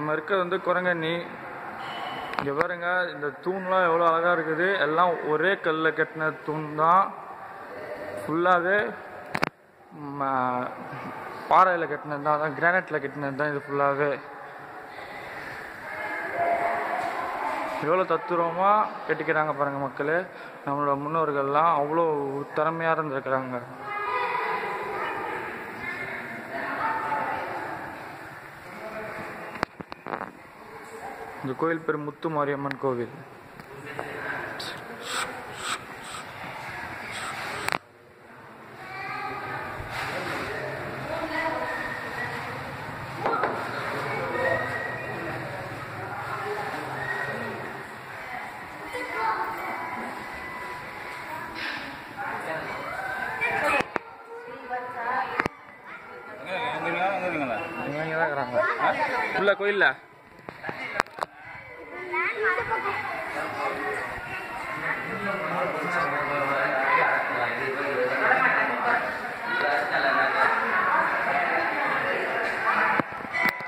நம்ம இருக்கிறது வந்து குரங்கண்ணி. இங்கே பாருங்க, இந்த தூண்லாம் எவ்வளோ அழகாக இருக்குது. எல்லாம் ஒரே கல்லில் கட்டின தூண் தான். ஃபுல்லாகவே பாறையில் கட்டினது தான், அதான் கிரானைட்டில் கட்டினது தான் இது ஃபுல்லாகவே. எவ்வளோ தத்துரூபமாக கட்டிக்கிறாங்க பாருங்கள் மக்களே. நம்மளோட முன்னோர்கள்லாம் அவ்வளோ திறமையாக இருந்திருக்கிறாங்க. இந்த கோயில் பேர் முத்து மாரியம்மன் கோவில். உள்ள கோயில்ல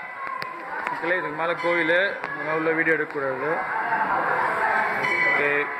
இதுக்கு மேலே கோவில் உள்ள வீடியோ எடுக்கக்கூடாது. ஓகே.